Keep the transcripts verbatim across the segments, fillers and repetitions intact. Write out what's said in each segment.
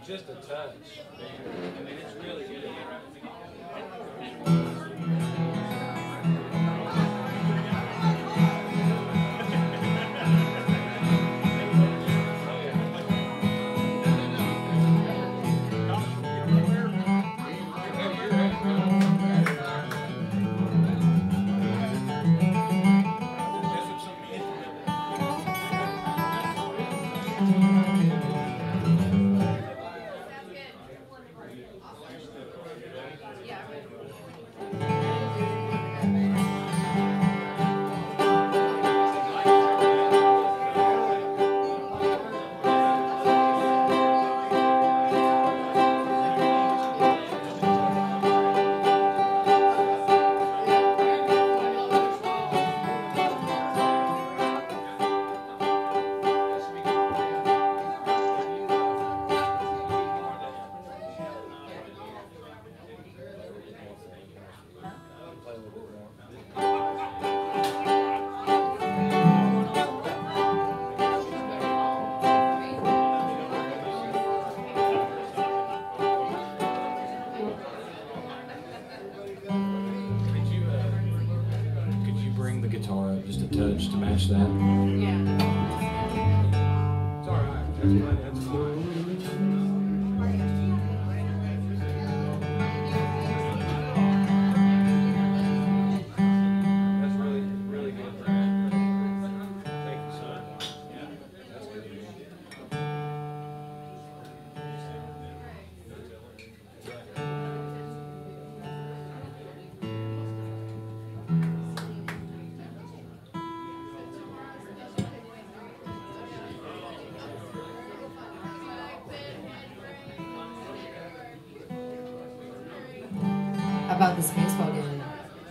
just a touch. I mean, it's really good. Just a touch to match that. Yeah. It's all right. That's fine. That's fine. That's really, really good. Thank you, son. Yeah, that's good. How about this baseball game?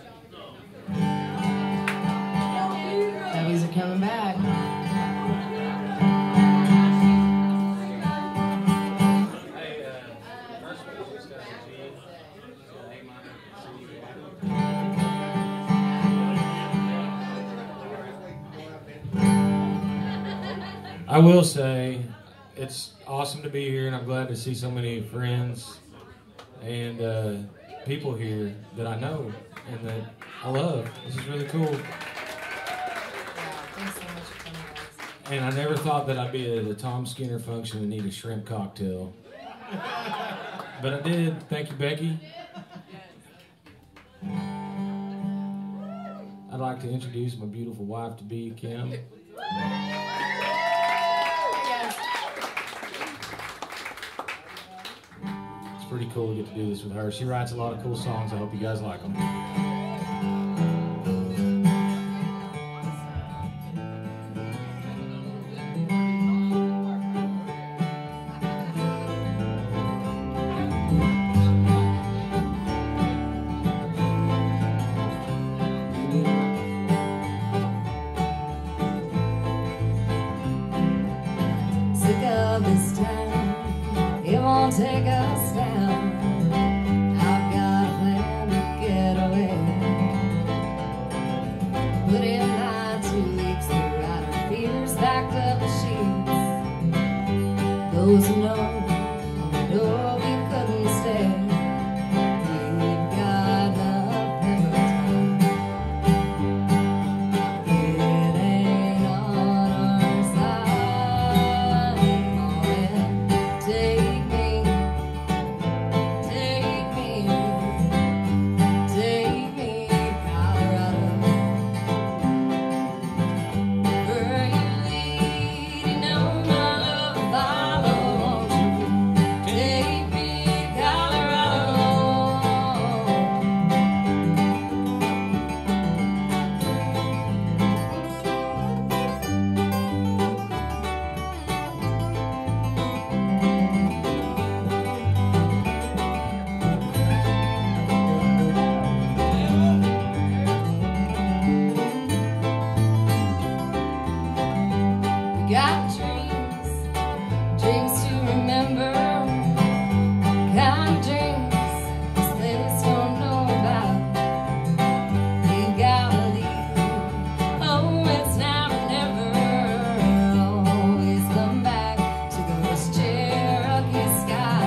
W's are coming back. Hey, uh, first of all, just got a G. A minor, C. I will say, it's awesome to be here, and I'm glad to see so many friends and uh, people here that I know and that I love. This is really cool. Yeah, thanks so much for coming, guys. And I never thought that I'd be at a Tom Skinner function and need a shrimp cocktail. But I did. Thank you, Becky. I'd like to introduce my beautiful wife-to-be, Kim. Pretty cool to get to do this with her. She writes a lot of cool songs. I hope you guys like them. Sick of this time, it won't take us down. I've got a plan to get away. Put in my two weeks to ride our fears back up the sheets. Those who know, know we couldn't stay. We've got nothing but time. It ain't on our side. Come on and take me, take me, take me, Colorado. Where you lead, you know my love will follow. Won't you take me, Colorado? We got dreams, dreams to remember, kind of dreams this place don't know about. We gotta leave, oh it's now or never. Always come back to those Cherokee skies.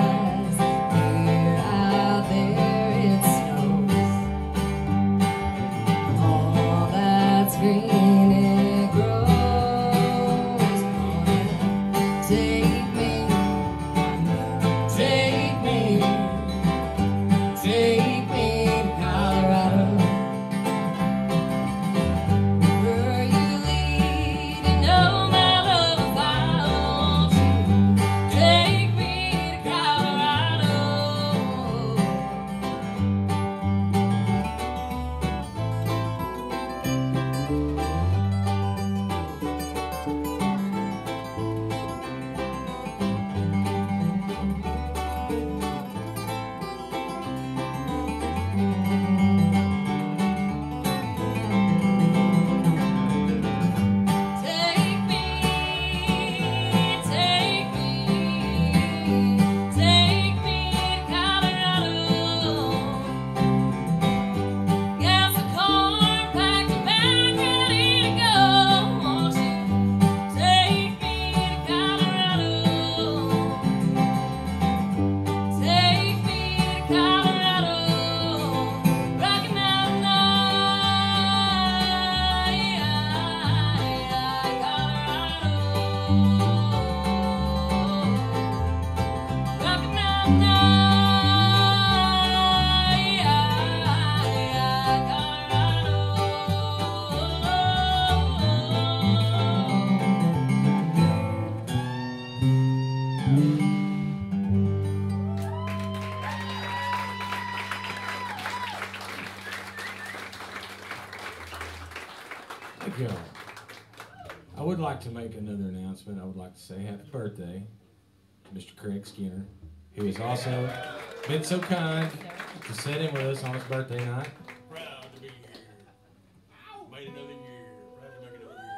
Thank you. I would like to make another announcement. I would like to say happy birthday to Mister Craig Skinner, who has also been so kind to sit in with us on his birthday night. Proud to be here. Made another year. Proud to make another year.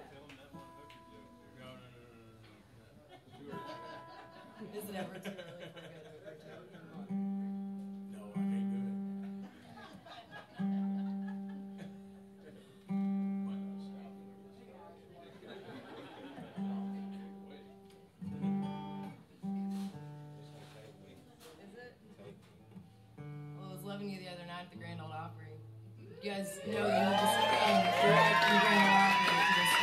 No, no, no, no, no. Is it ever too early for a No, I can't do it. Is it? Well, I was loving you the other night at the Grand Ole Opry. You guys know you have to stand direct from the Grand Ole Opry to the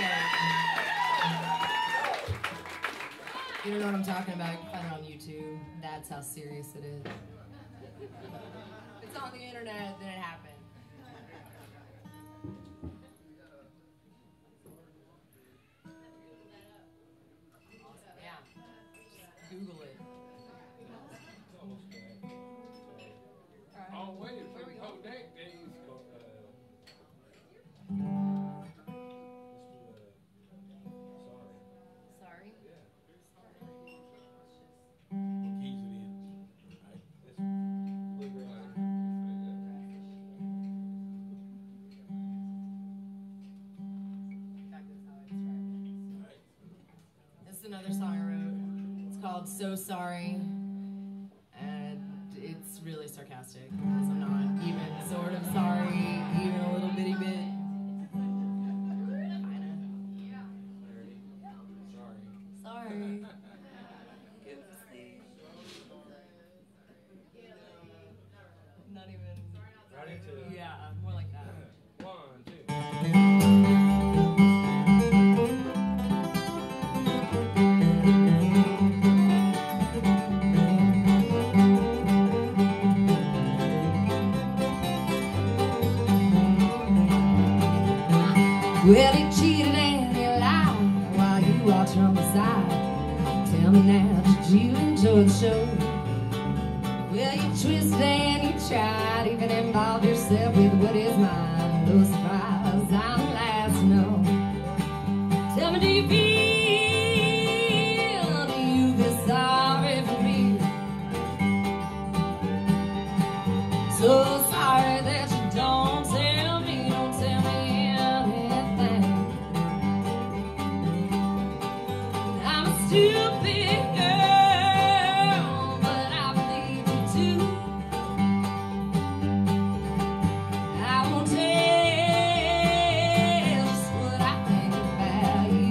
stage. You don't know what I'm talking about, you can find it on YouTube. That's how serious it is. If it's on the internet, then it happened. Yeah. Just Google it. Oh, wait, it's Where we from going? Kodak days. Sorry. Keys it in. Right. In fact, that's how I describe it. This is another song I wrote. It's called So Sorry. And it's really sarcastic because I'm not even sort of sorry, even a little bitty bit. Kinda. Sorry. Sorry. Not even. Right into it. Yeah, more like that. One, two. Well, you cheated and you lied while you watched from the side. Tell me now, did you enjoy the show? Well, you twisted and you tried, even involved yourself with what is mine. No surprise, I'm the last to know. Tell me, do you feel, do you feel sorry for me? So sorry that you don't tell me, don't tell me anything. I'm a stupid girl, but I believe you too. I won't tell just what I think about you.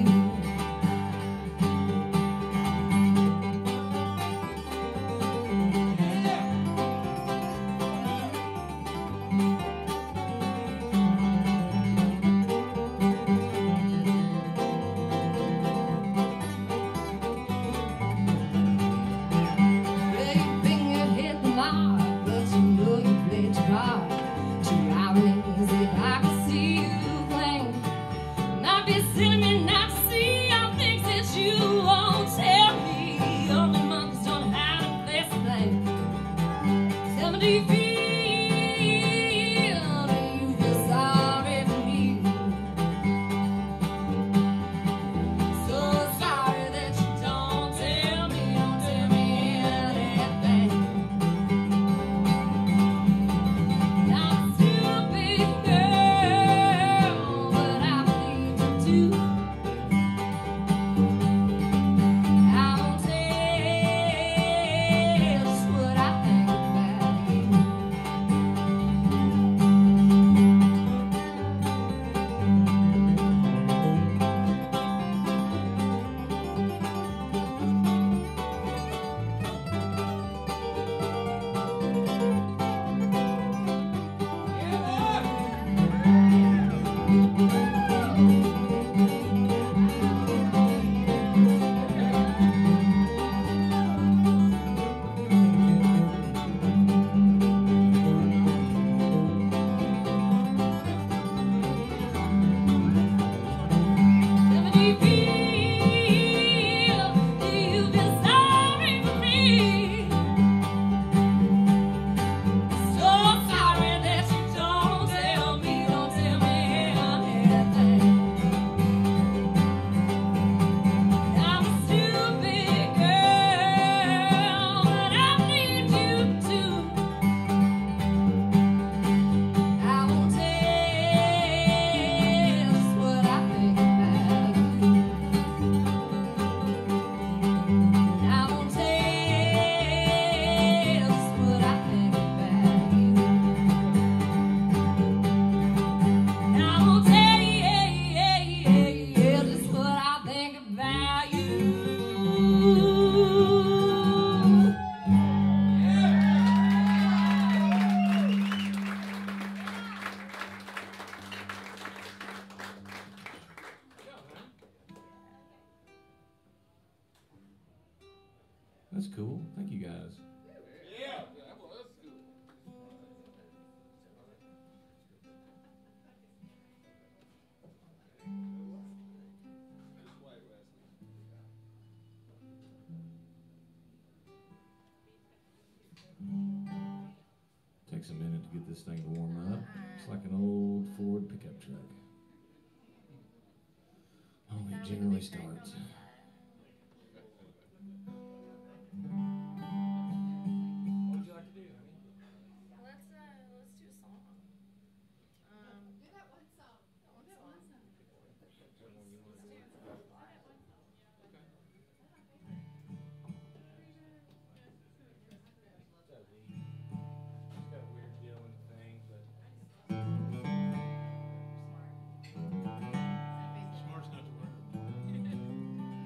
Well, your finger hit the mark, but you know you played your part. True irony is if I could see you plain, might be silly me not to see all things that you won't tell me. Only monkeys don't know how to play the blame. Tell me, do you feel, do you feel sorry for me? So sorry that you don't tell me, don't tell me anything. I'm a stupid girl, but I believe you too. I won't tell just what I think about you. Tell me, do you feel, do you feel sorry for me? So sorry that you don't tell me, don't tell me anything. That's cool. Thank you guys. Yeah, that was good. Takes a minute to get this thing to warm up. It's like an old Ford pickup truck. Oh, it generally starts. What would you like to do, honey? Let's uh, let's do a song. Um, Do that one song. that one That song. one song. It's got a weird deal in the thing, but Smart's not the word.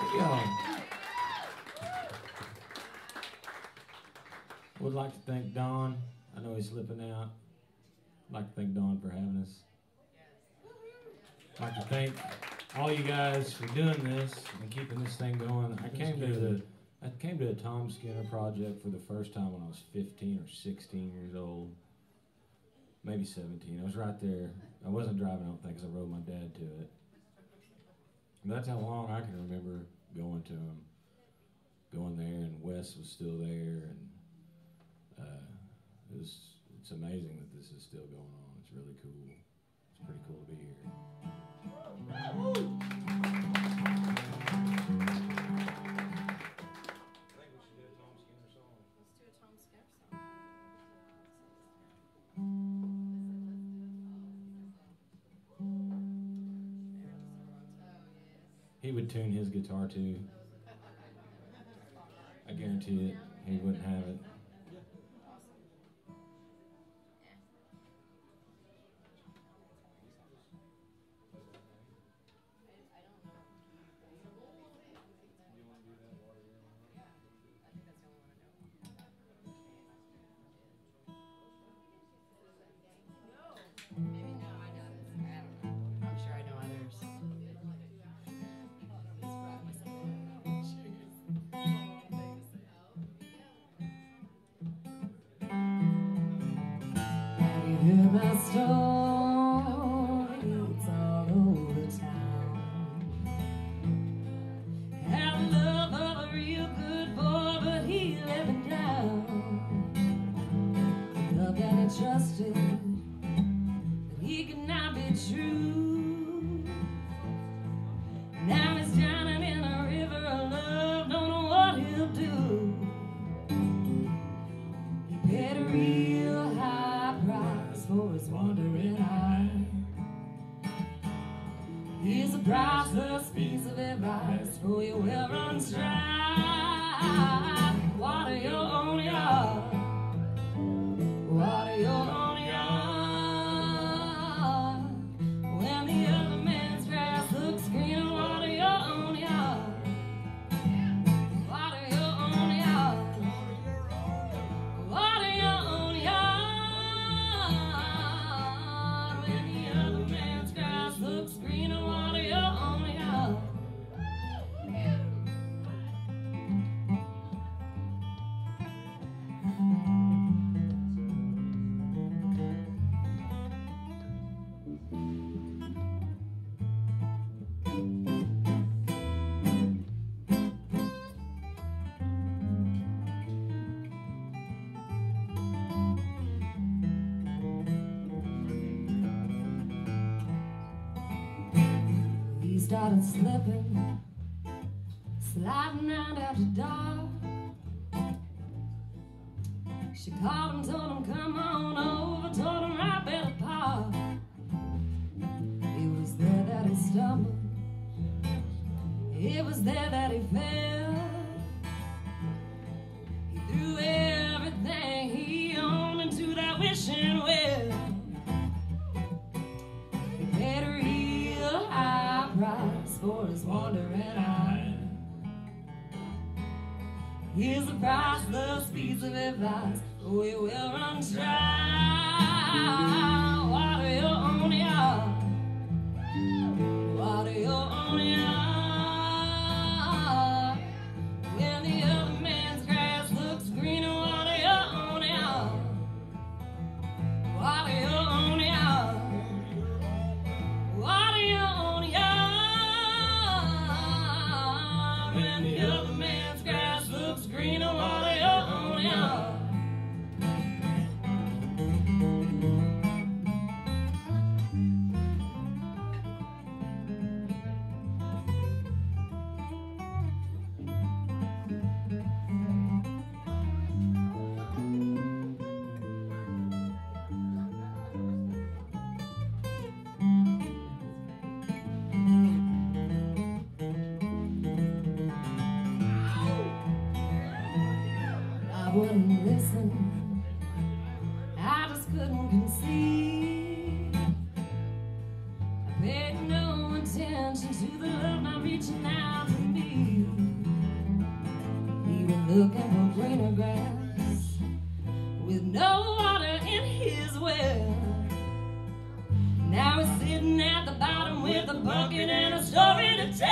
Thank y'all. Would like to thank Don. I know he's slipping out. I'd like to thank Don for having us. I'd like to thank all you guys for doing this and keeping this thing going. I came to the I came to a Tom Skinner project for the first time when I was fifteen or sixteen years old. Maybe seventeen. I was right there. I wasn't driving, I don't think, because I rode my dad to it. And that's how long I can remember going to him. Going there, and Wes was still there, and uh, it was, it's amazing that this is still going on. It's really cool. It's pretty cool to be here. He would tune his guitar too. I guarantee it. He wouldn't have it. Hear my story, it's all over town. Had love of a real good boy, but he let me down. Love that he trusted, but he could not be true. Now he's drowning in a river of love, don't know what he'll do. He paid a real high price for his wandering eye. Here's a priceless piece of advice for your well-run stride. Water your own yard. Water your own yard. When the other man's grass looks green, water your own yard. Water your own yard. Water your own yard. When the other man's grass looks green, water your own yard. He started slipping, sliding out after dark. She called him, told him, come on over, told him right by the park. It was there that he stumbled, it was there that he fell. He threw everything he owned into that wishing well. He paid a real high price for his wandering eye. Here's a priceless piece of advice for your well-run stride. Water your own yard. Water your own yard. When the other man's grass looks green, water your own yard. Water your own yard. Water your own yard. When the other man's grass looks green, water your own yard. I wouldn't listen, I just couldn't conceive. I paid no attention to the love not reaching out to me. looking for greener grass with no water in his well. Now he's sitting at the bottom with a bucket and a story to tell.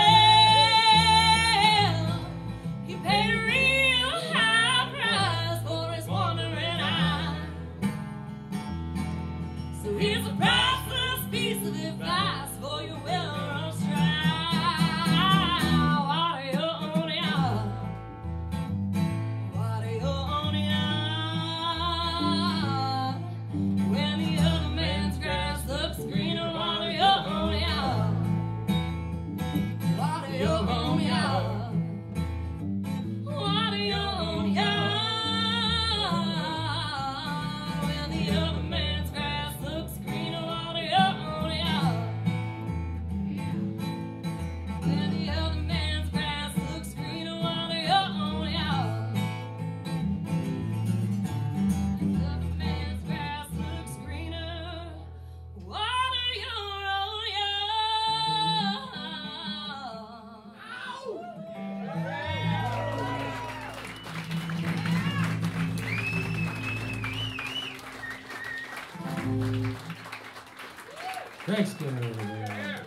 He paid a real high price for his wandering eye. So here's a priceless piece of advice for your well-run stride. Water your own eye. Water your own eye. When the other man's grass looks greener, water your own eye. Water your own eye. Water your own eye. When the other man's grass looks greener, water your own eye. When the other man's grass looks greener, water your own eye. The other man's grass looks greener, water your own Greg Skinner over there.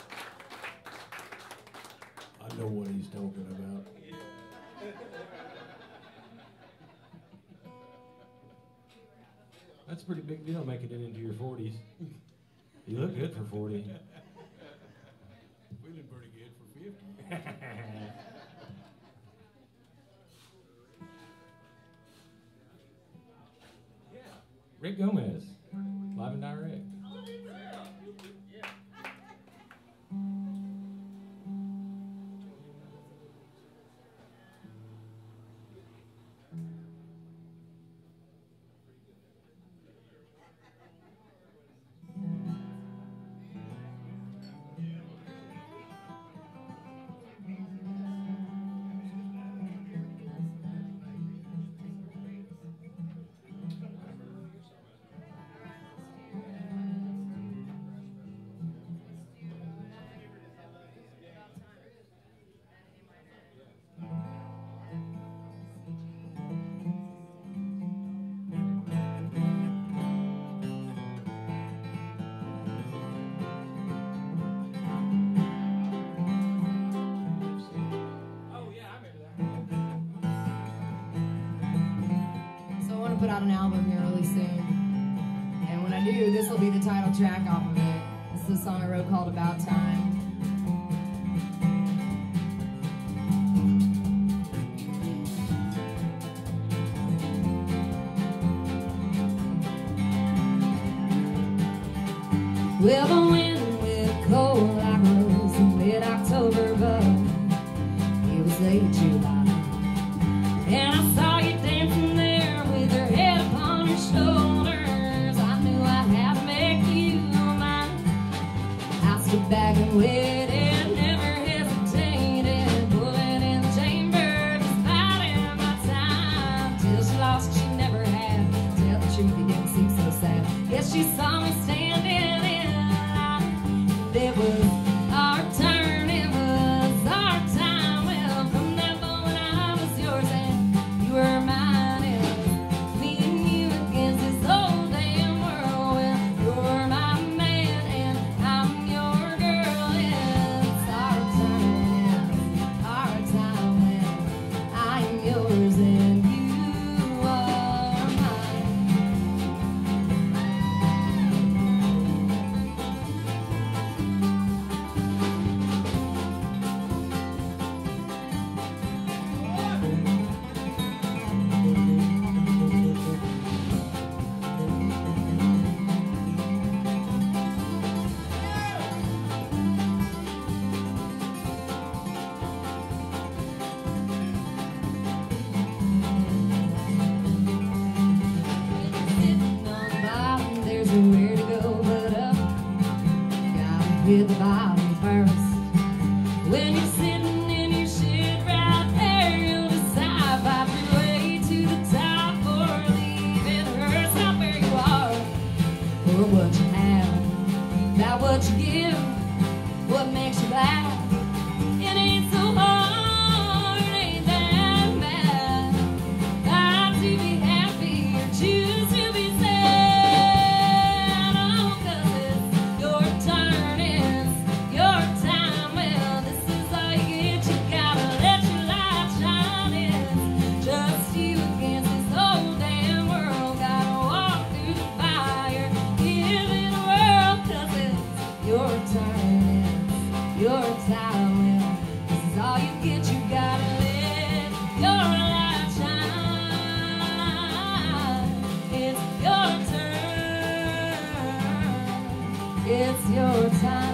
I know what he's talking about. That's a pretty big deal making it into your forties. You look good for forty. Feeling pretty good for fifty. Rick Gomez, live and direct. Put out an album here really soon, and when I do, this will be the title track off of it. This is a song I wrote called About Time. Well, the wind went cold like it was in mid-October, but it was late July, and I saw you dancing there with your head upon your shoulders. I knew I had to make you mine. I stood back and waited, never hesitated, pulling in the chamber, just biding my time till she lost. She never had. Tell the truth, it didn't seem so sad. Yes, she saw me standing in line, and it was our turn. It was our time. Well, from that moment I was yours and you were mine. It was me and you against this whole damn world. Well, you're my man and I'm your girl. Yeah. it, you gotta let your light shine. It's your turn. It's your time.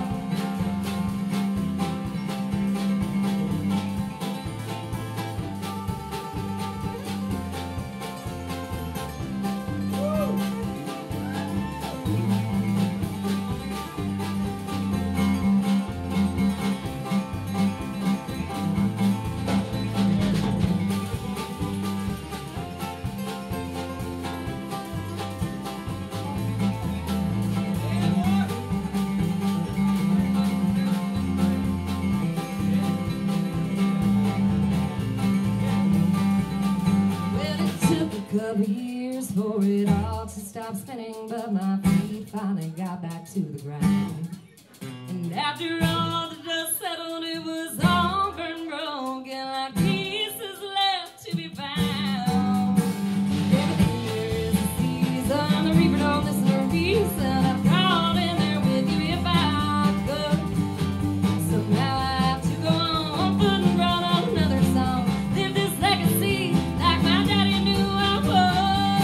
Couple years for it all to stop spinning, but my feet finally got back to the ground. And after all the dust settled, it was all burned broken, like pieces left to be found. Everything there is a season, the reaper don't listen to reason. I've crawled in there with you if I could. So now I have to go on foot and run on another song. Live this legacy like my daddy knew I would.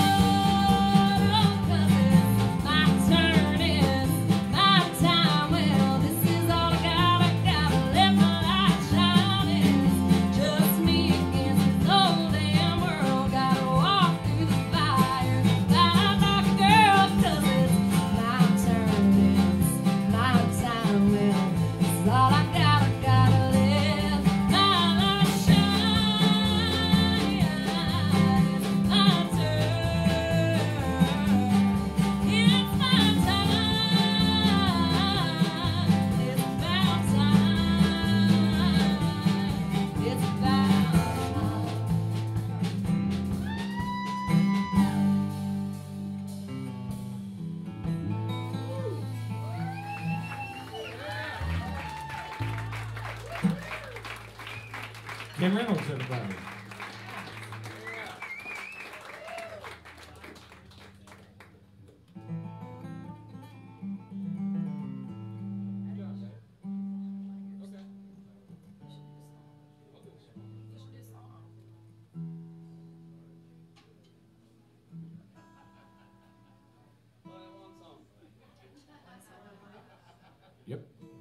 Kim Reynolds, everybody. Yep.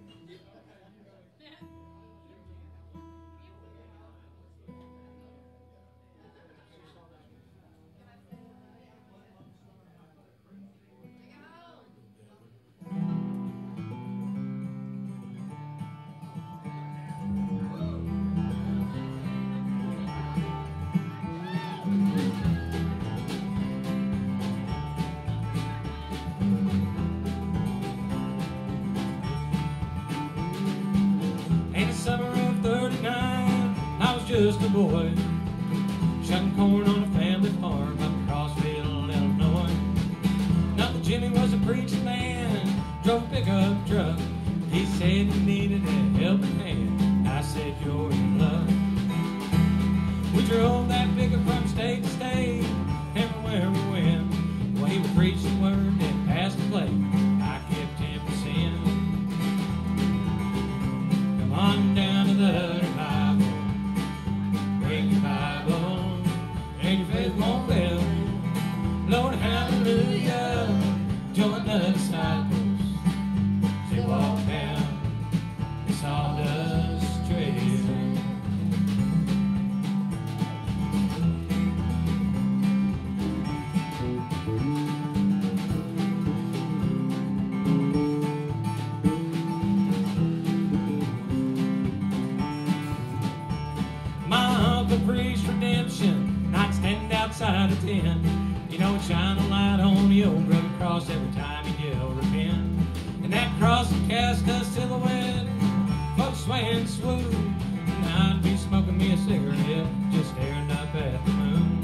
Summer of thirty-nine, I was just a boy, shutting corn on a family farm up in Crossville, Illinois. Now that Jimmy was a preaching man, drove a pickup truck. He said he needed a helping hand. I said, you're in luck. We drove that pickup from state to state, everywhere we went. Well, he would preach the word and pass the plate. I kept ten percent. On down to the revival, bring your Bible, and your faith won't fail. Lord, hallelujah, join the disciples. They walk down the sawdust trail. Preach redemption, not stand outside a tent. You know, it shine a light on the old rugged cross every time you yell repent. And that cross would cast us silhouette, folks sway and swoon. And I'd be smoking me a cigarette, just staring up at the moon.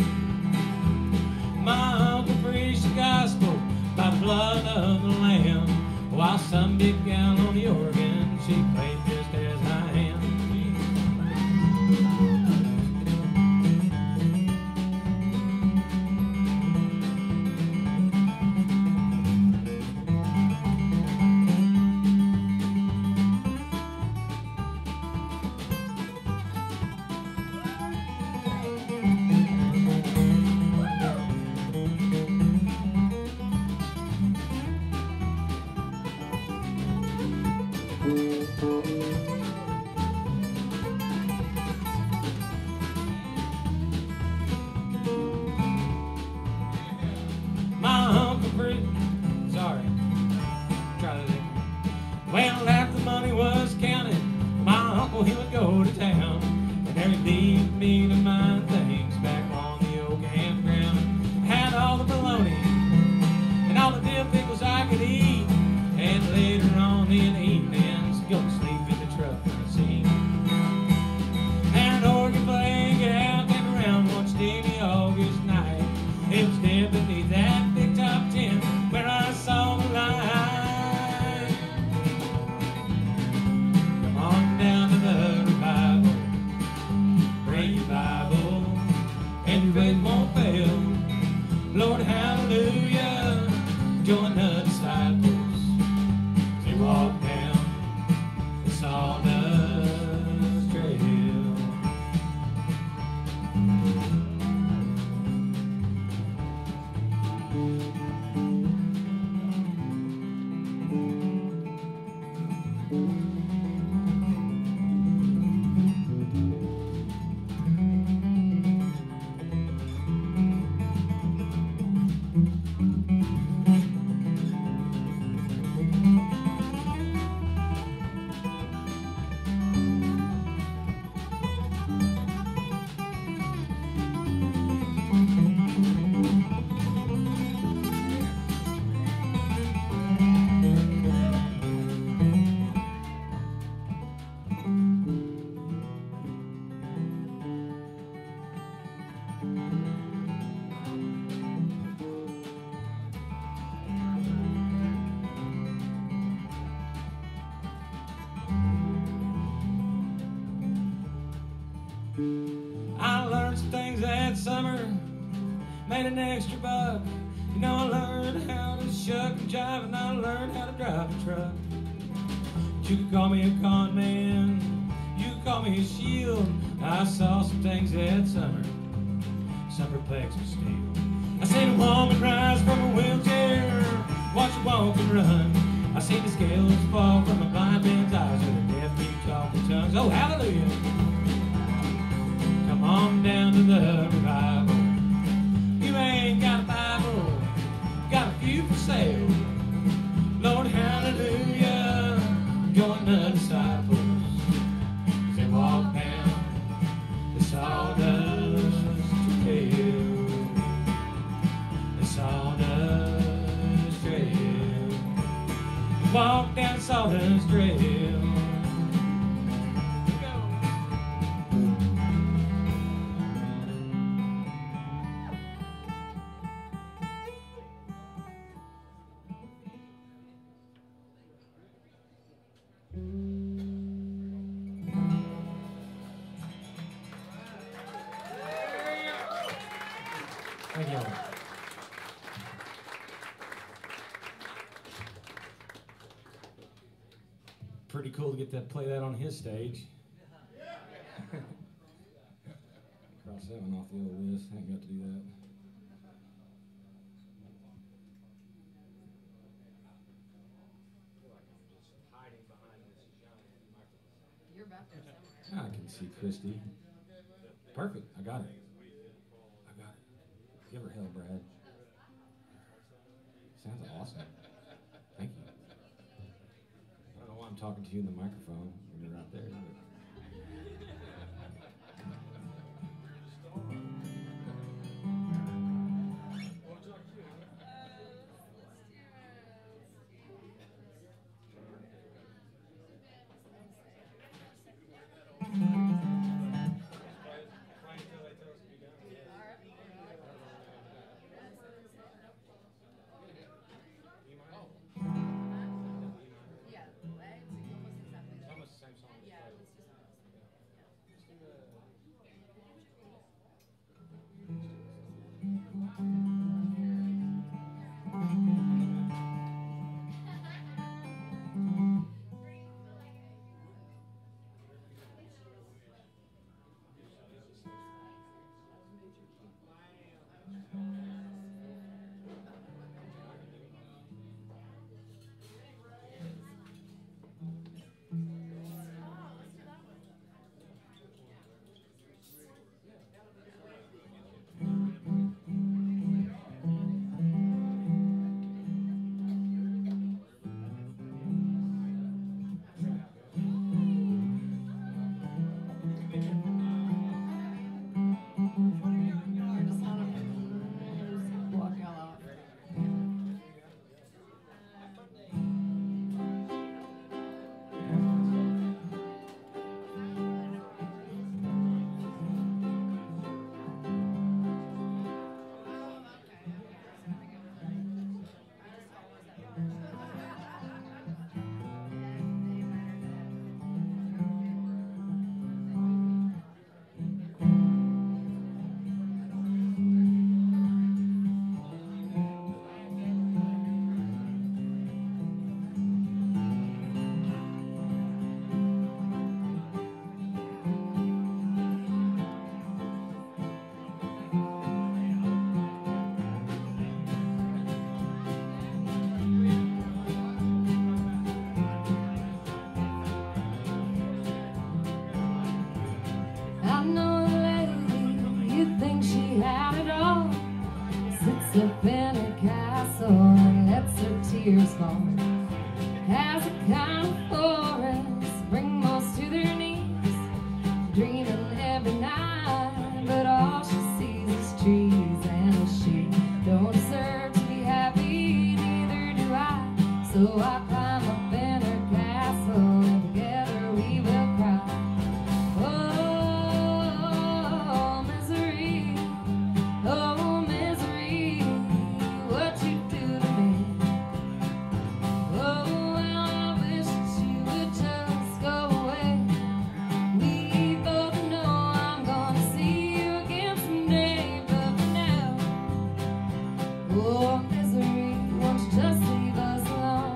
My uncle preached the gospel by the blood of the Lamb, while some big gal on the organ, she played just as I am. leave me to mind things back on the old campground. Had all the bologna and all the dill pickles I could eat. And later on in the evenings, go to sleep in the truck and sing. And an organ playing out came around one steamy August night. It was dead beneath that big top tent where I saw the light. Come on down to the revival, bring your Bible, and your faith won't fail. Lord, hallelujah, join the disciples as they walk down the sawdust trail. I learned some things that summer, made an extra buck. You know, I learned how to shuck and jive, and I learned how to drive a truck. You could call me a con man, you could call me a shield. I saw some things that summer, some perplexed me still. I seen a woman rise from a wheelchair, watch her walk and run. I seen the scales fall from a blind man's eyes with a deaf mute talking tongues. Oh, hallelujah! Come on down to the revival. You ain't got a Bible, got a few for sale. Lord, hallelujah, join the disciples as they walk down the sawdust trail. The sawdust trail. Walk down the sawdust trail. Thank you. Pretty cool to get to play that on his stage. Cross that one off the old list. I ain't got to do that. You're back there somewhere. I can see Christy. Perfect. I got it. I got it. Give her hell, Brad. Sounds awesome. Thank you. I don't know why I'm talking to you in the microphone when you're out there. But... Yeah, legs, almost exactly that. Almost the same song. Yeah, it was just up in her castle and lets her tears fall. Has a kind of forest, bring most to their knees, dreaming every night, but all she sees is trees. And she don't deserve to be happy, neither do I. So I climb up in her castle and together we will cry. Oh, misery, oh, misery, what you do to me. Oh, well, I wish that you would just go away. We both know I'm gonna see you again someday, but for now, oh, misery, won't you just leave us alone?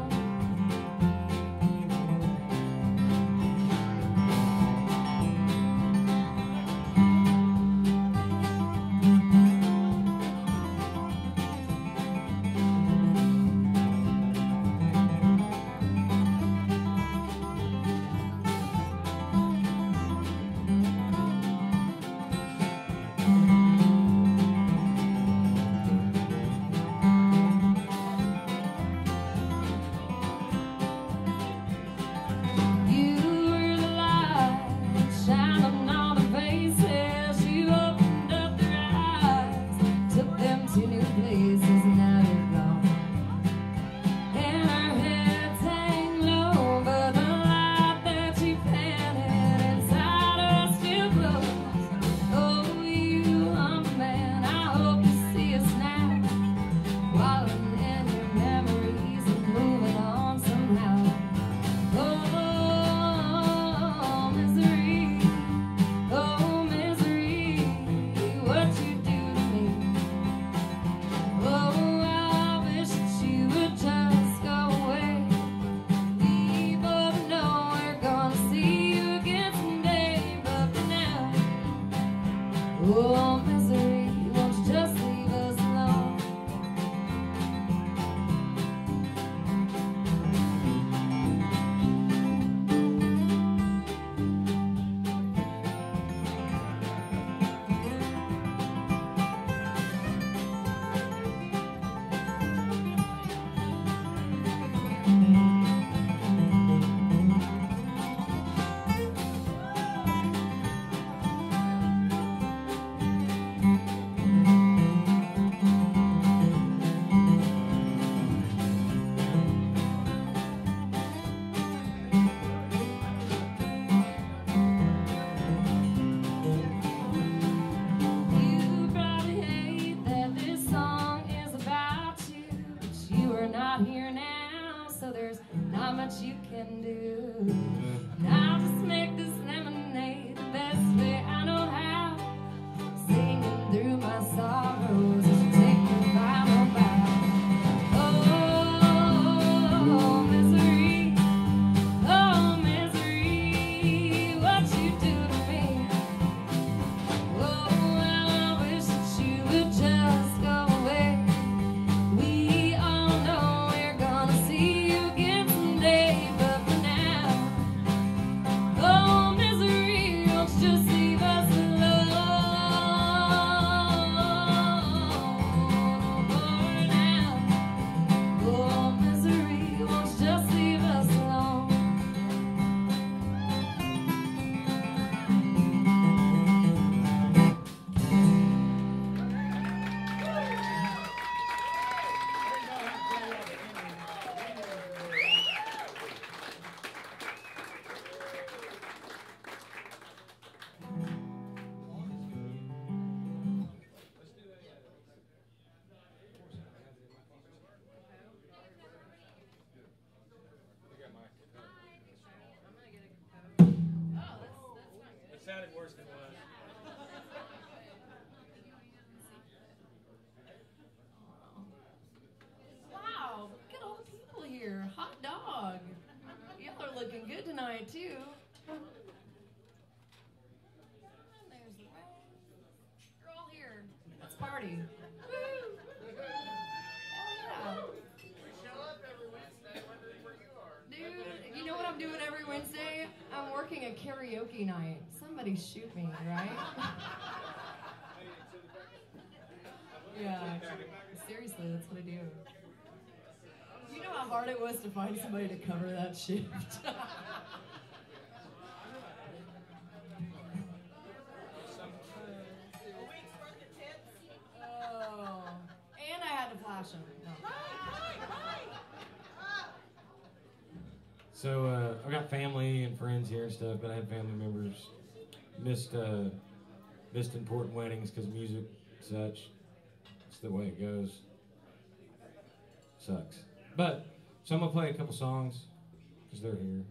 You were the light shining on their faces. You opened up their eyes, took them to new places. Now you're gone, and our heads hang low, but the light that you planted inside us still glows. Oh, you humble man, I hope you see us now, wallowing in your memories and moving on somehow. Oh, misery, oh, misery, what you do to me. Oh, I wish that you would just go away. We both know we're gonna see you again someday, but for now, oh, misery, won't you just leave us alone? You probably hate that this song is about you, but you are not here now, so there's not much you can do. And I'll just make this lemonade the best way I know how, singing through my sorrows as you take the final bow. Oh, misery, oh, misery, what you do to me. Oh, well, I wish that you would just go away. We all know we're gonna see you again someday, but for now, oh, misery, won't you just leave us alone? For now, oh, misery, won't you just leave us alone? It sounded worse than it was. Wow, look at all the people here. Hot dog. Y'all are looking good tonight, too. And there's the way. You're all here. Let's party. Woo! Hell yeah. Dude, you know what I'm doing every Wednesday? I'm working a karaoke night. Somebody shoot me, right? Yeah. Seriously, that's what I do. You know how hard it was to find somebody to cover that shift? Oh, and I had to flash them. No. So uh, I've got family and friends here and stuff, but I had family members missed uh, missed important weddings because of music, such. It's the way it goes. Sucks. But so I'm gonna play a couple songs because they're here.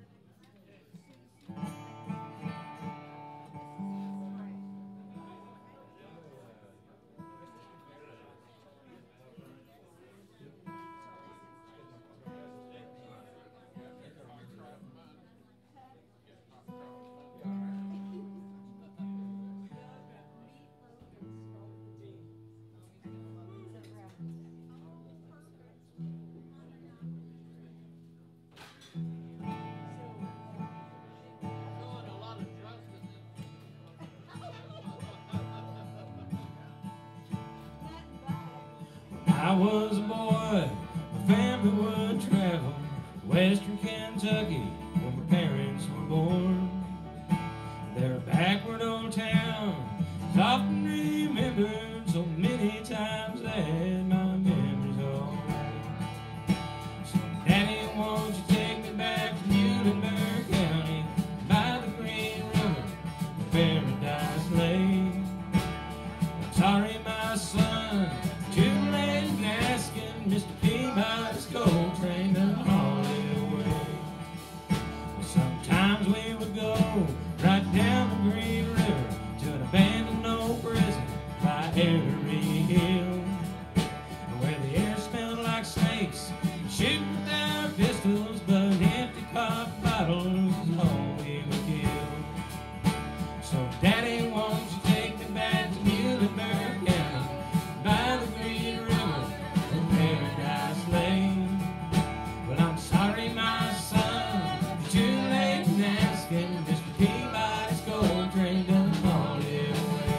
I was a boy, my family would travel to western Kentucky where my parents were born. Their backward old town is often remembered so many times that my memories all. So Daddy, won't you take me back to Muhlenberg County by the Green River where Paradise lay. I'm sorry, my son, too late in asking Mister Peabody's coal train to haul it away. Well, sometimes we would go right down the Green River to an abandoned old prison by every hill, where the air smelled like snakes, shooting with our pistols, but empty pop bottles is all we would kill. So Daddy, won't you take me back to Muhlenberg County by the Green River where Paradise lay? Well, I'm sorry, my son, you're too late in asking Mister Peabody's gold train to haul it away.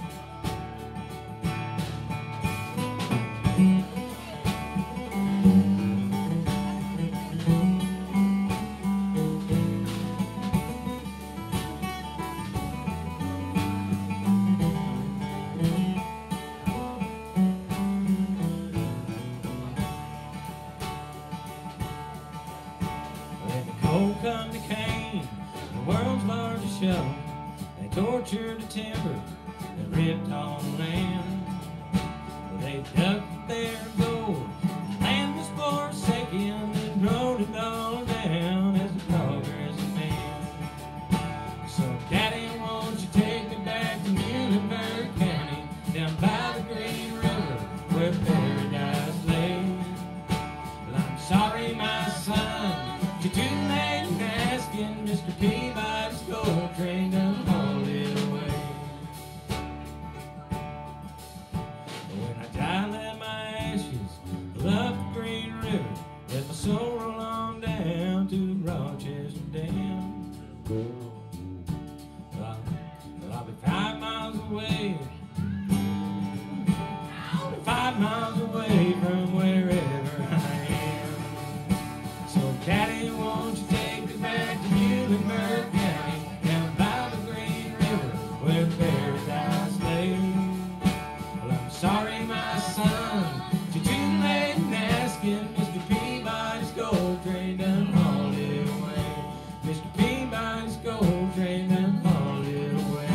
When the coal come to Kane, the world's largest shovel, they tortured the timber, they ripped all the land. Well, they dug their gold, the land was forsaken, and wrote it all down as the progress of man. So Daddy, won't you take me back to Muhlenberg County, down by the Green River where Paradise lay? Well, I'm sorry, my son, you're too late in asking Mister Peabody's gold train to haul it away. When I die, let my ashes fill up the Green River, let my soul roll on down to the Rochester Dam. Well, I'll, well, I'll be five miles away, five miles away from wherever I am. So Daddy, won't you take me back to Muhlenberg County, down by the Green River where Paradise lay? Well, I'm sorry, my son, you're too late in asking Mister Peabody's gold train to haul it away. Mister Peabody's gold train to haul it away.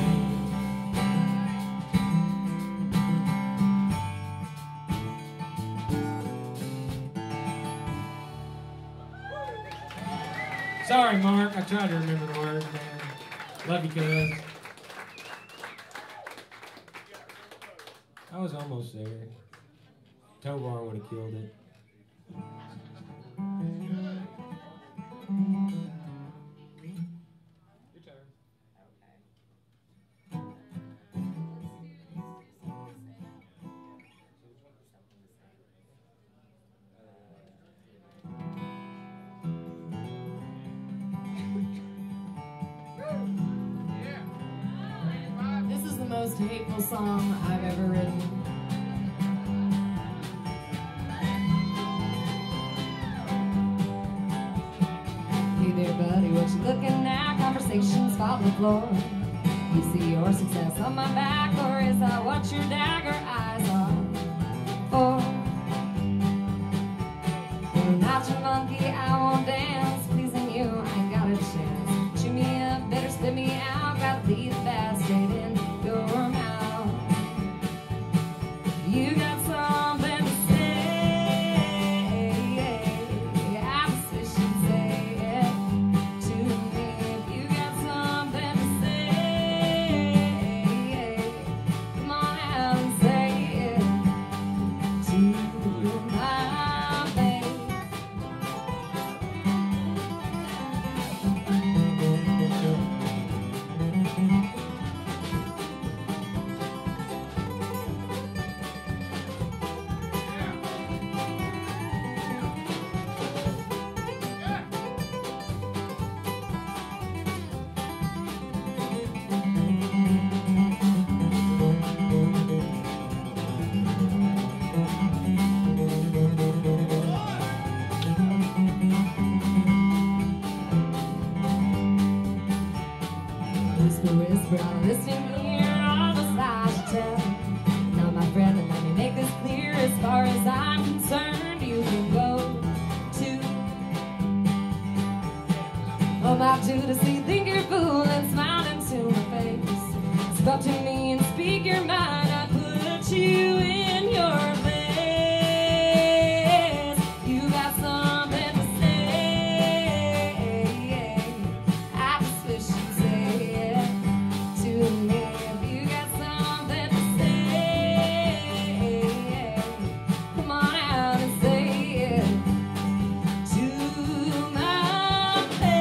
Sorry, Mark. I tried to remember the words, man. Love you, cuz. I was almost there. Tovar would have killed it. Your turn. This is the most hateful song I've ever written. Hey there, buddy, what you looking at? Conversations fall to the floor. You see your success on my back, or is that what your dagger eyes are for? You're not your monkey, I won't dance. Pleasing you, I ain't got a chance. Chew me up, better spit me out. Gotta leave that straight in your mouth. You got something to say. I just wish you'd say it to me. If you got something to say, come on out and say it to my face. Whisper, whisper, I'm listening here, all the lies you tell. Now, my friend, and let me make this clear. As far as I'm concerned, you can go to. Oh, my Judas, you think you're fooling, smiling to my face. Step to me and speak your mind. I put you in your place. You got something to say. I just wish you'd say it to me. If you got something to say, come on out and say it to my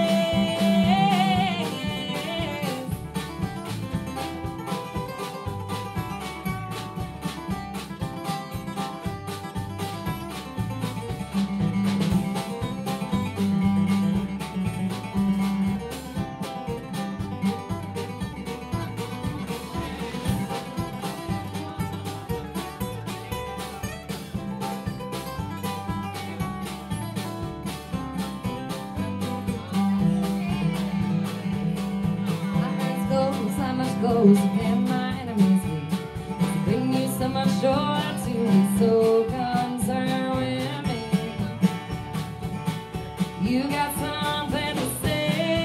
face. How much goes and my enemies leave to bring you so much joy to be so concerned with me. You got something to say.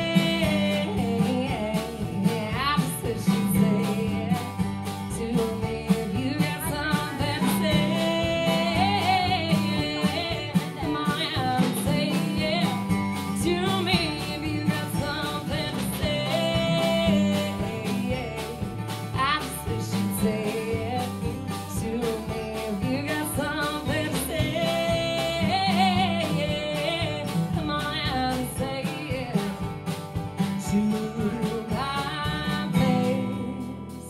I just wish you'd say it to me. If you got something to say, come on out and say it to me. If you got something to say, I just wish you'd say it to me. If you got something to say, come on out and say it to my face.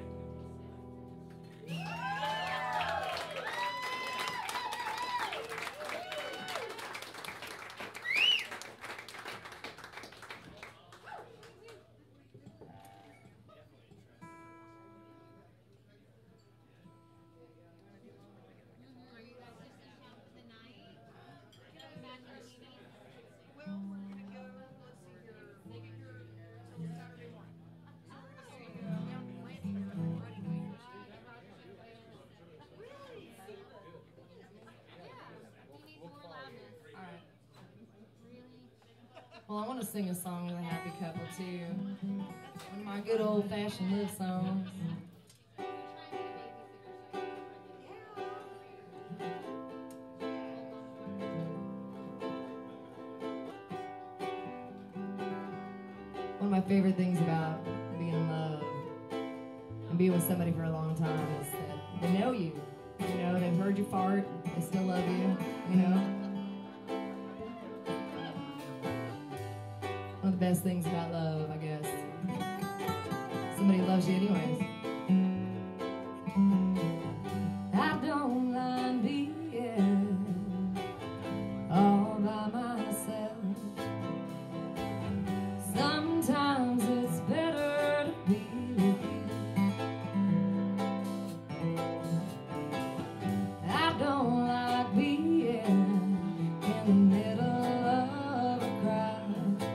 Well, I want to sing a song with a happy couple too. One of my good old-fashioned love songs. One of my favorite things about being in love and being with somebody for a long time is that they know you. You know, they've heard you fart, they still love you, you know. One of the best things about love, I guess. Somebody loves you anyways. I don't mind being all by myself. Sometimes it's better to be with you. I don't like being in the middle of a crowd.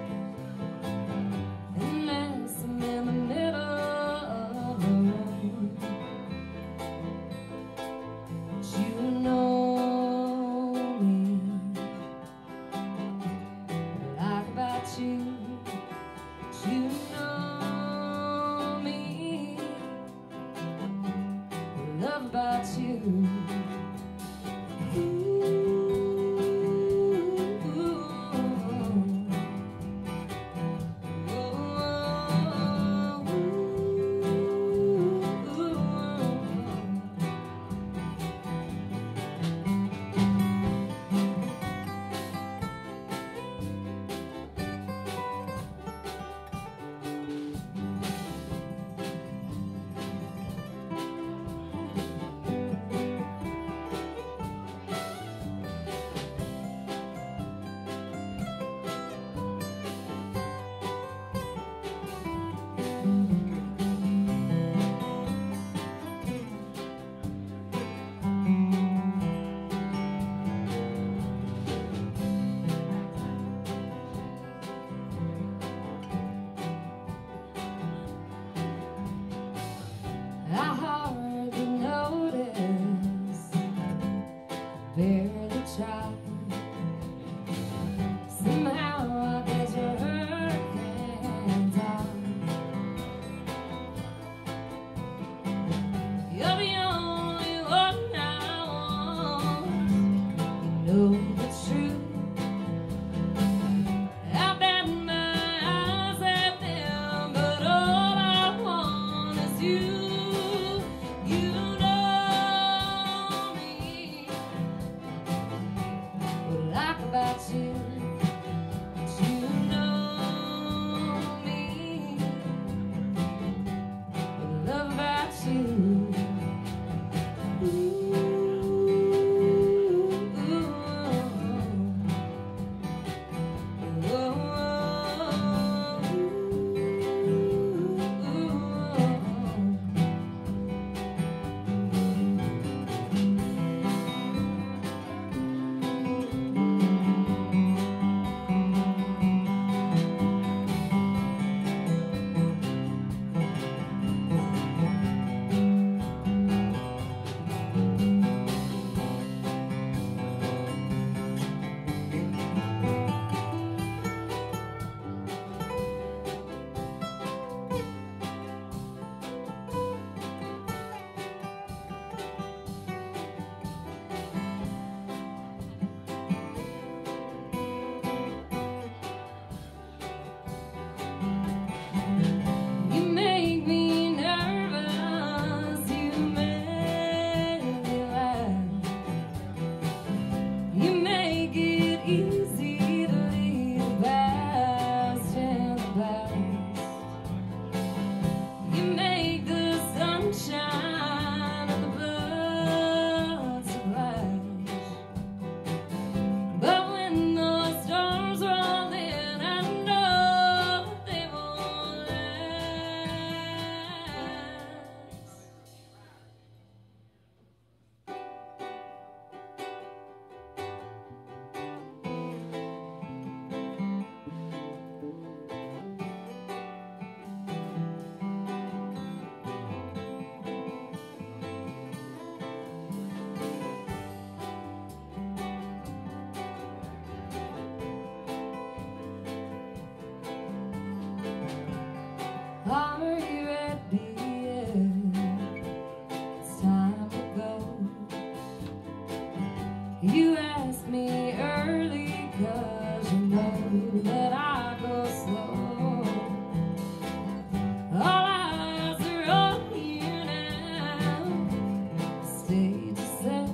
You asked me early, cause you know that I go slow. All eyes are on you now. Stage is set,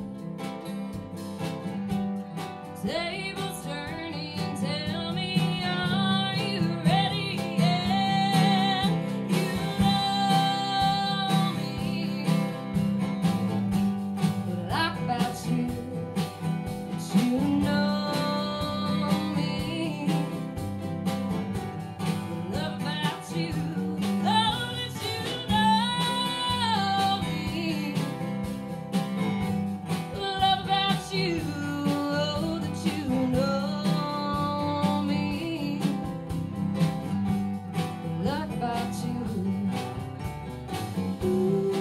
tables turning. Tell me, are you ready? Yeah, you know me. But like about you, that you know me. But love about you, oh, that you know me. Love about you, oh, that you know me. Love about you. Ooh,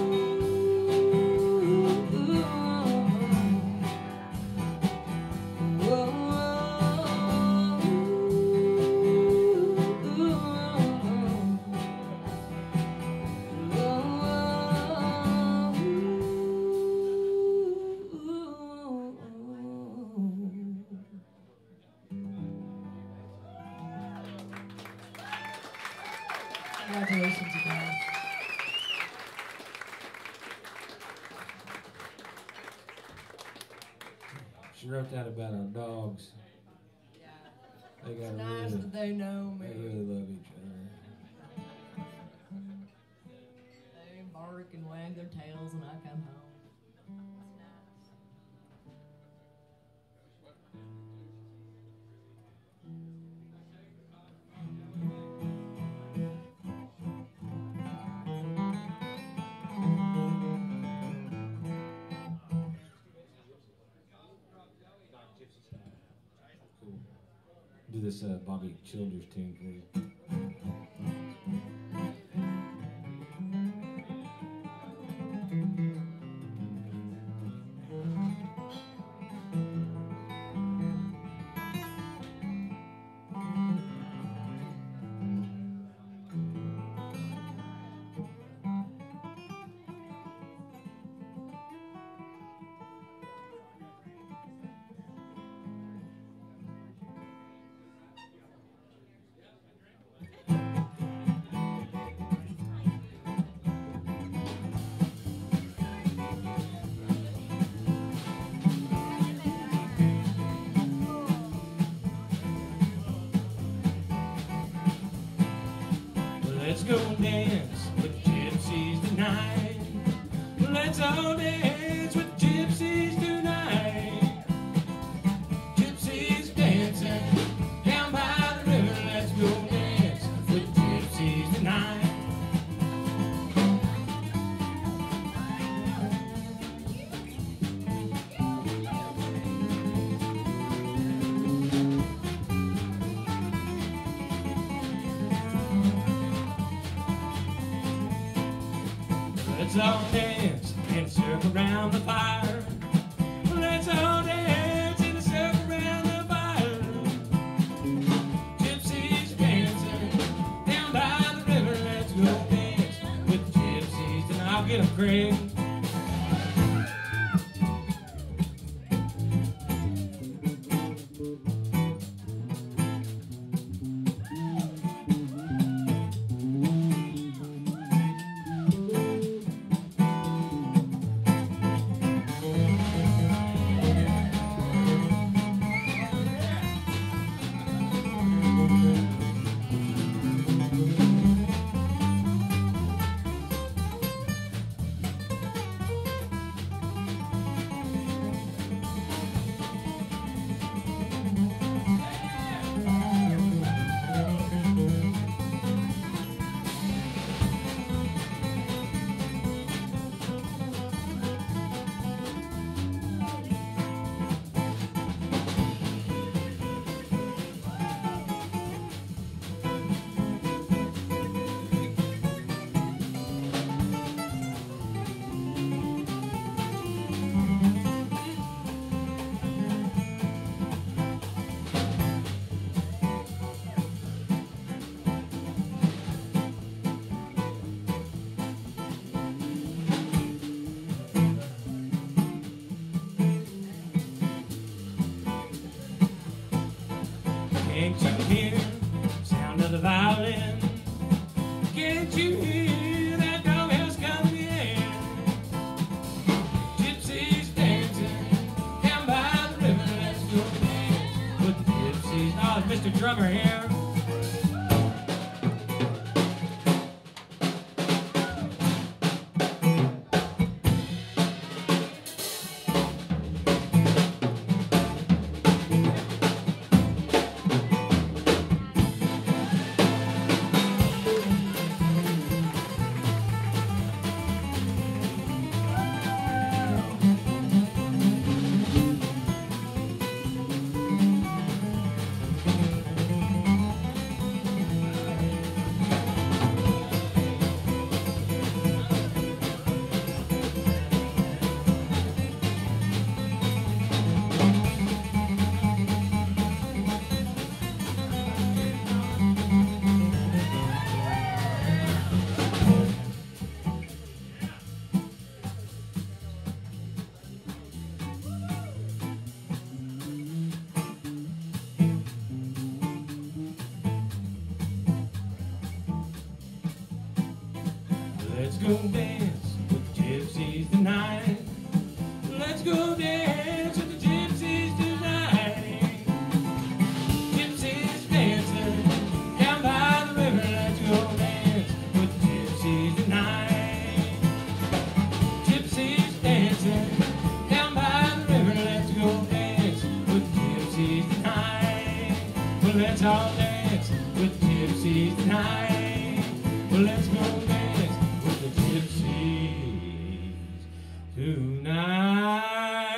congratulations, you guys. She wrote that about our dogs. Yeah. They It's got nice really, that they know me. they really love each other. They bark and wag their tails when I come home. It's nice. Cool. Do this uh, Bobby Childers tune for you. Let's go dance with gypsies tonight. Let's all dance with gypsies tonight. Gypsies dancing down by the river. Let's go dance with gypsies tonight. Let's all dance and circle around the fire. Let's all dance in a circle around the fire. Gypsies dancing down by the river. Let's go dance with the gypsies, and I'll get 'em, Craig. Can't you hear the sound of the violin? Can't you hear that doghouse coming in? Gypsies dancing down by the river. Let's go dance with the gypsies. Oh, it's Mister Drummer here. Let's go dance with the gypsies tonight. Let's go dance with the gypsies tonight. Gypsies dancing down by the river. Let's go dance with the gypsies tonight. Gypsies dancing down by the river. Let's go dance with the gypsies tonight. Well, let's all dance with the gypsies tonight. Well, let's go dance with the gypsies tonight.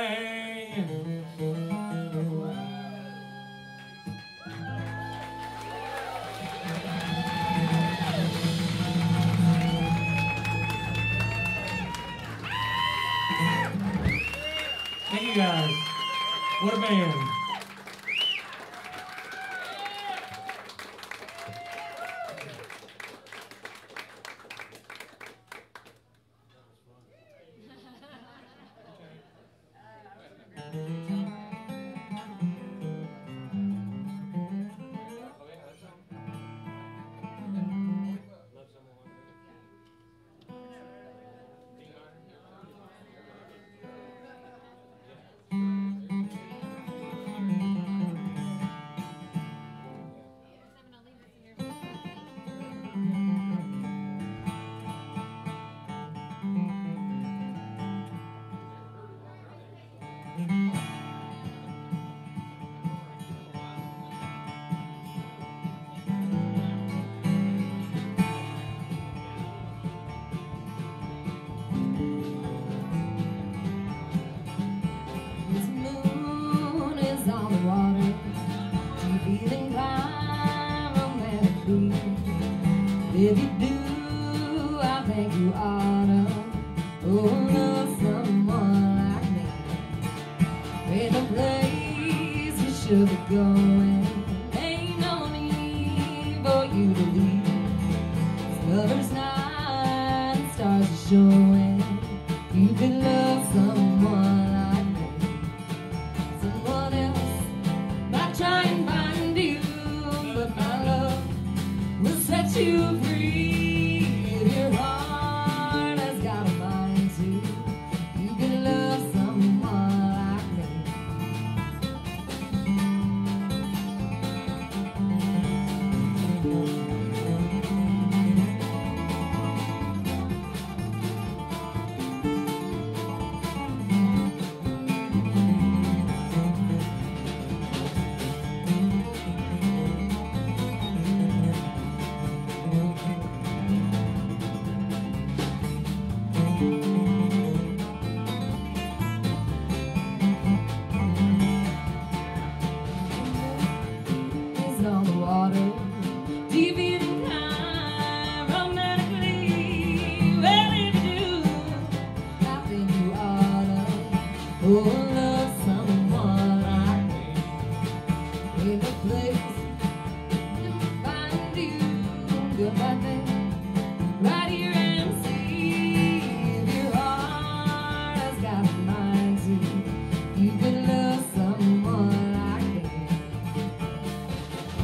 Thank you guys. What a band. If you do, I think you oughta oh, love someone like me. Ain't no place you should be going. Ain't no need for you to leave. It's lover's night and stars are showing. You could love someone like me. Someone else might try and find you, but my love will set you free. If your heart has got a mind to, you can love someone like me. On the water, deep in time, romantically. Well, if you do, I think you oughta oh, love someone like me. Ain't no place to find you, girl, I think right here and see. If your heart has got a mind to, you can love someone like me.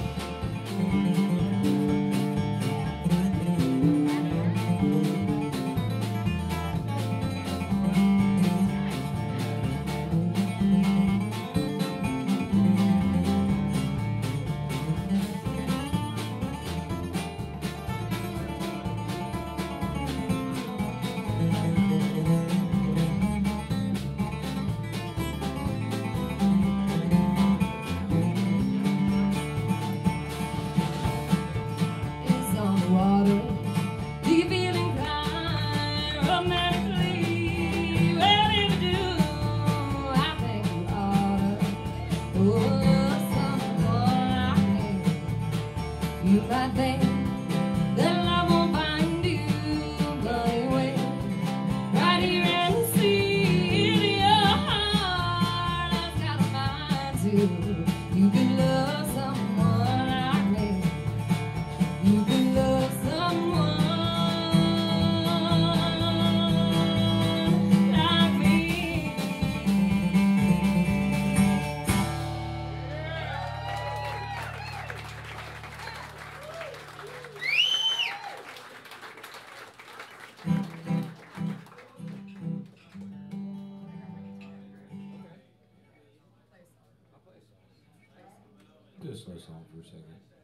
slow song for a second.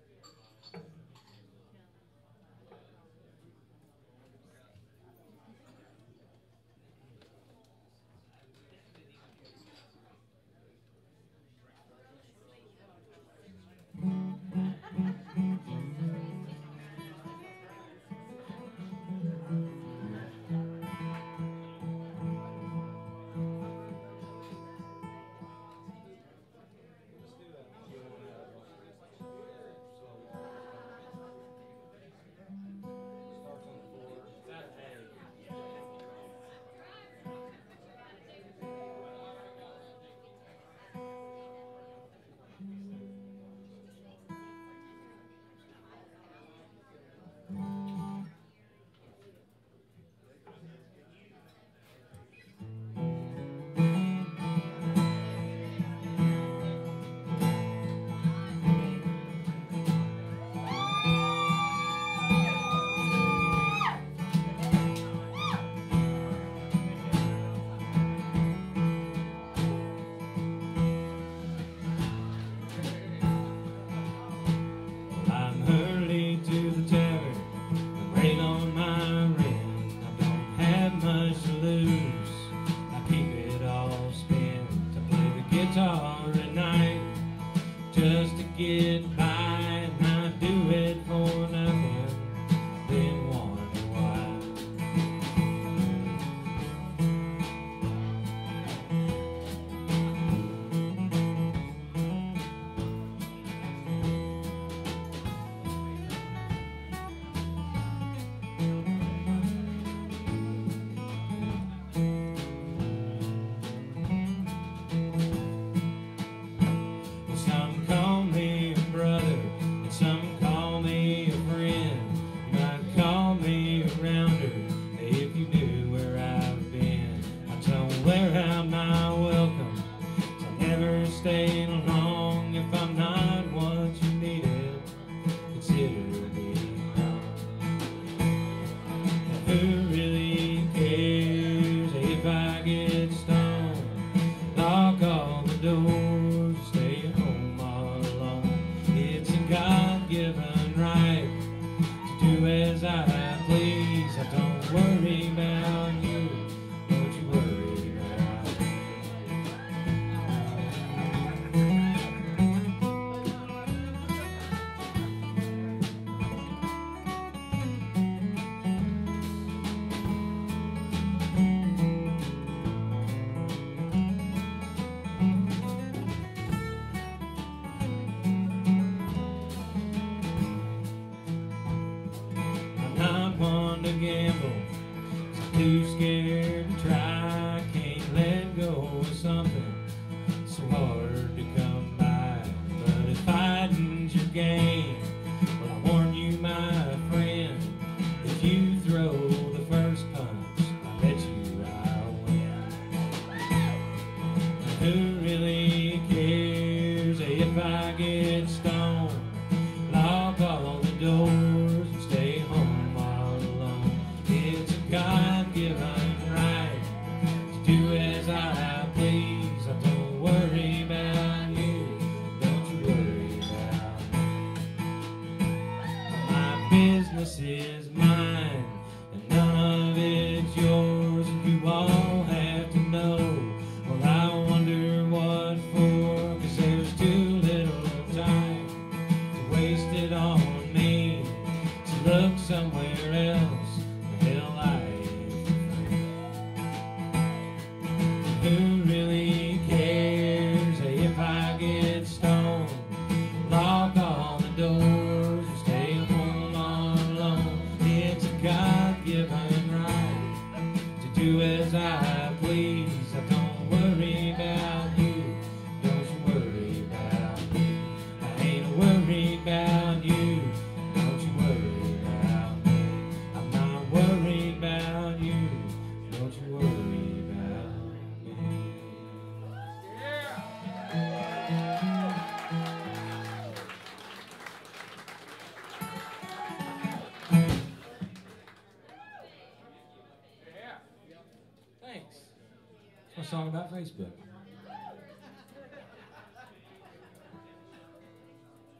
Song about Facebook.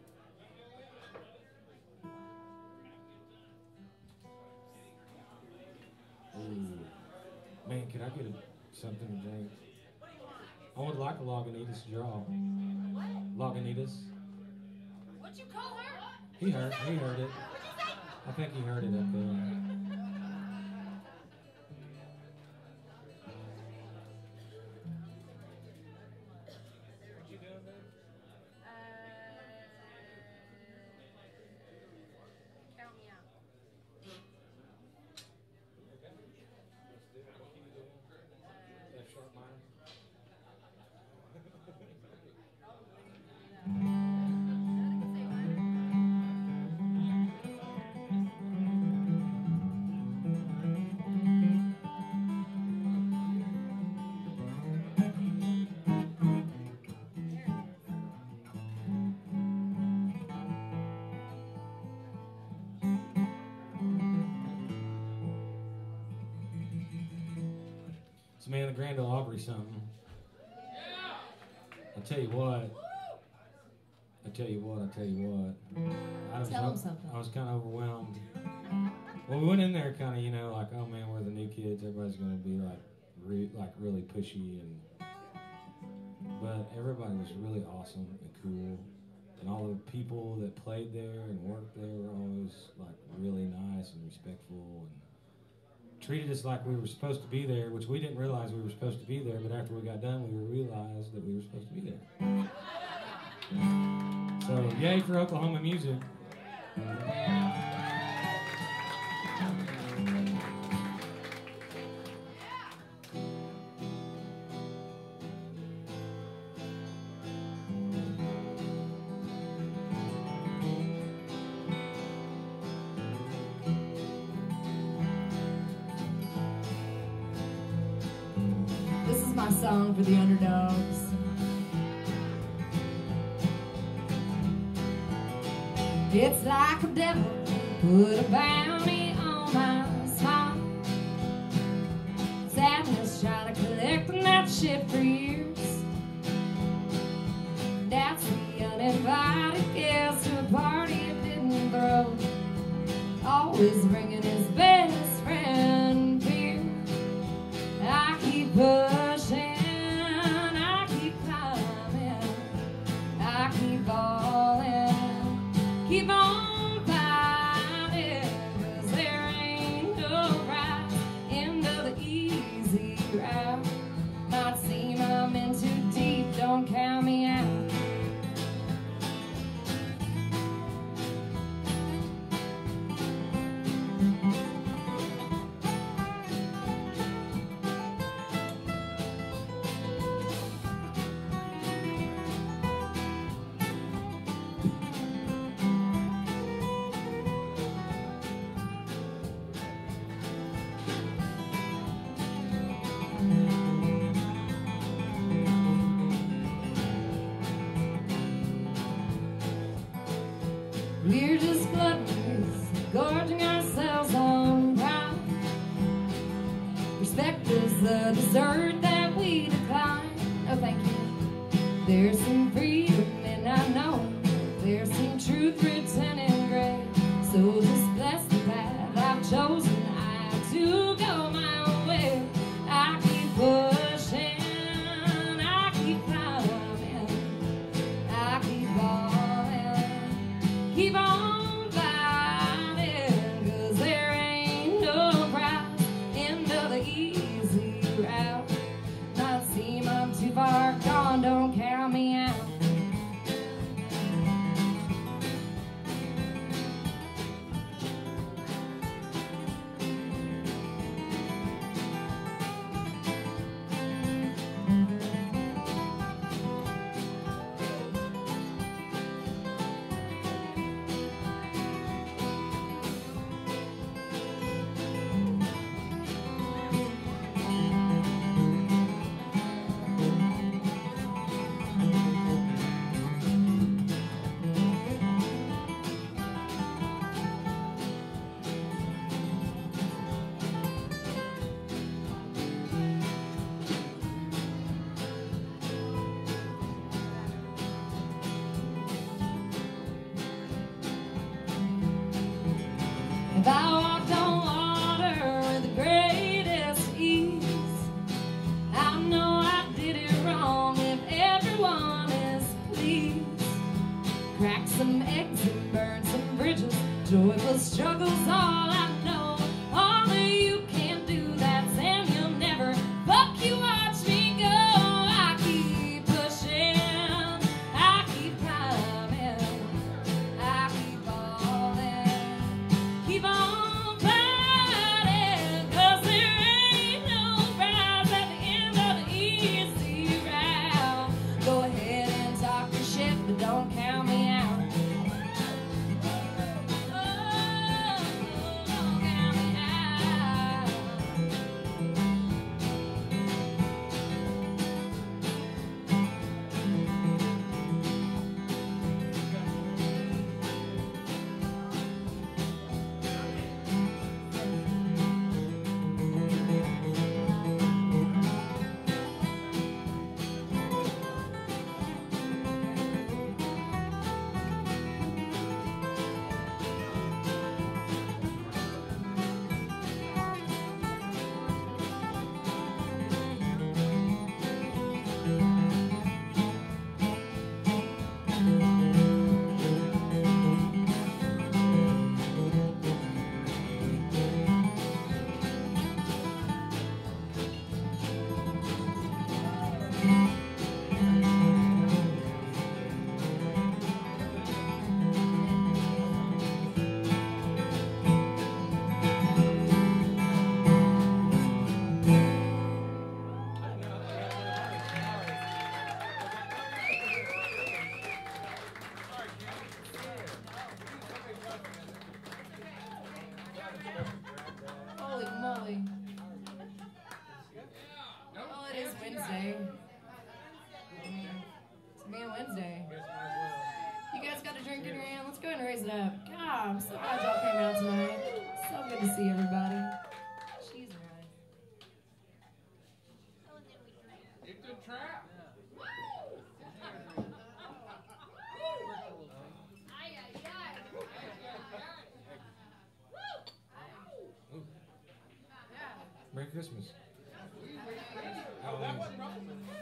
something to drink. I would like a Lagunitas draw. Lagunitas. What'd you call her? He heard. He heard it. I think he heard it up there. It's me and the Grand Ole Opry something. I tell you what. I tell you what. I tell you what. I was, Tell him something. I was kind of overwhelmed. Well, we went in there kind of, you know, like, oh man, we're the new kids. Everybody's going to be like, re- like really pushy, and but everybody was really awesome and cool, and all the people that played there and worked there were always like really nice and respectful, and treated us like we were supposed to be there, which we didn't realize we were supposed to be there, but after we got done, we realized that we were supposed to be there. So, yay for Oklahoma music. My song for the underdogs. It's like a devil put a bounty on my smile. Sadness trying to collect on that shit for years. That's the uninvited guest to a party it didn't throw. Always bringing his best friend beer. I keep pushing. Keep on fighting, 'cause there ain't no right end of the easy route. Might seem I'm in too deep, don't count me out. We're just gluttons, gorging ourselves on pride. Respect is the dessert that we decline. Oh, thank you. There's some freedom and I know there's some truth written in gray. So just bless the path I've chosen. I have to go my own way. I keep pushing, I keep climbing, I keep falling, keep on fighting, 'cause there ain't no prize end of the easy route. Not seem I'm too far gone, don't count me out. If I walked on water with the greatest ease, struggle's all I know. Only you can do that, Sam, you'll never. Fuck you, watch me go. I keep pushing, I keep climbing, I keep falling, keep on fighting, 'cause there ain't no prize at the end of the easy route. Go ahead and talk your shit, but don't count me out. Holy moly. Oh, it is Wednesday. It's me on Wednesday. You guys got a drink in your hand? Let's go ahead and raise it up. God, I'm so glad y'all came out tonight. So good to see everybody. She's right. It's a trap. Merry Christmas. Oh, that wasn't wrong.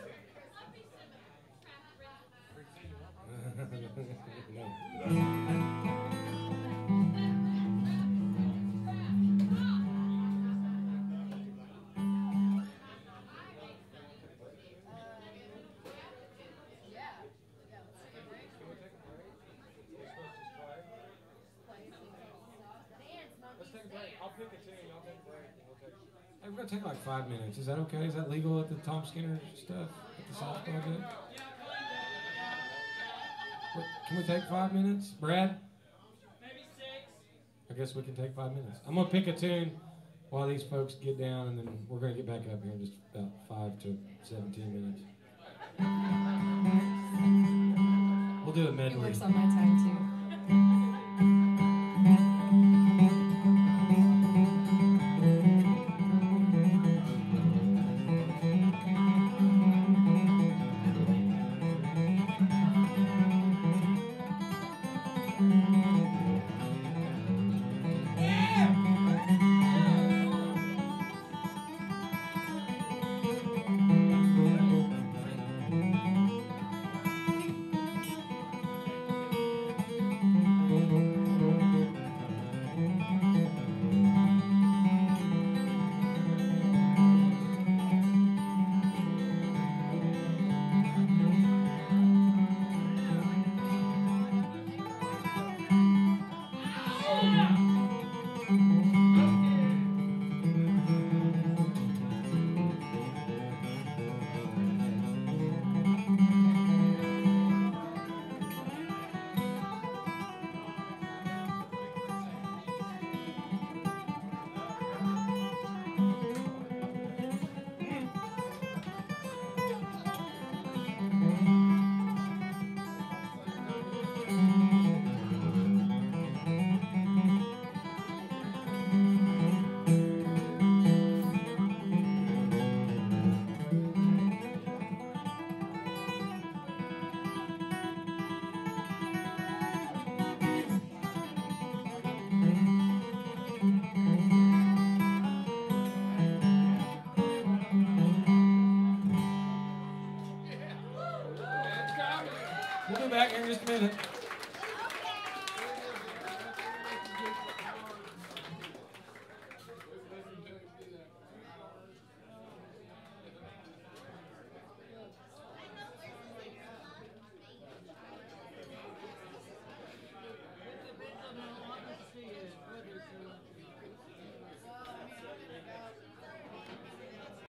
Let's take a break. I'll pick a tune. I'll take a break. We'll take Hey, we're gonna take like five minutes. Is that okay? Is that legal at the Tom Skinner stuff? At the softball game? What, can we take five minutes? Brad? Maybe six. I guess we can take five minutes. I'm gonna pick a tune while these folks get down, and then we're gonna get back up here in just about five to seventeen minutes. We'll do a It medley. works on my time too. We'll be back here in just a minute.